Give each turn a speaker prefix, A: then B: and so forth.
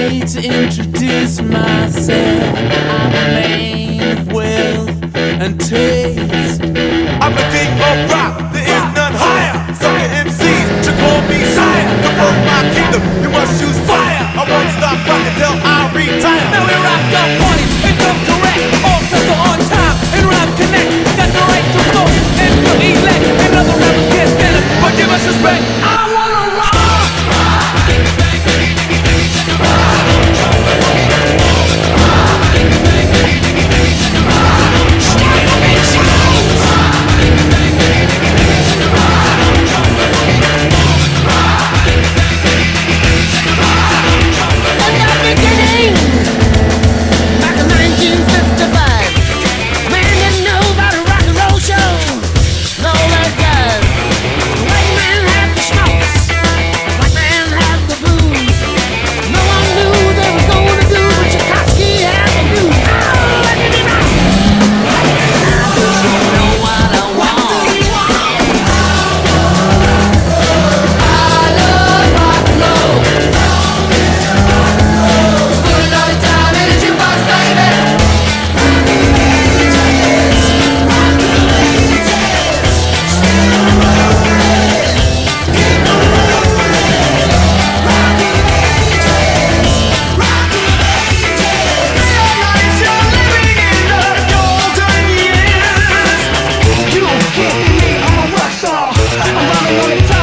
A: way to introduce myself. I'm a man of wealth and taste.
B: I'm a king of rock, there is none higher. Sucker MCs should call me sire. To run my kingdom, you must choose fire. I won't stop rocking till I retire.
C: Now we rock the party and come correct. All sets are on time and rhyme connect. Got the right to flow and feel elect. And other rappers can't stand it, but give us respect. I wanna rock. I'm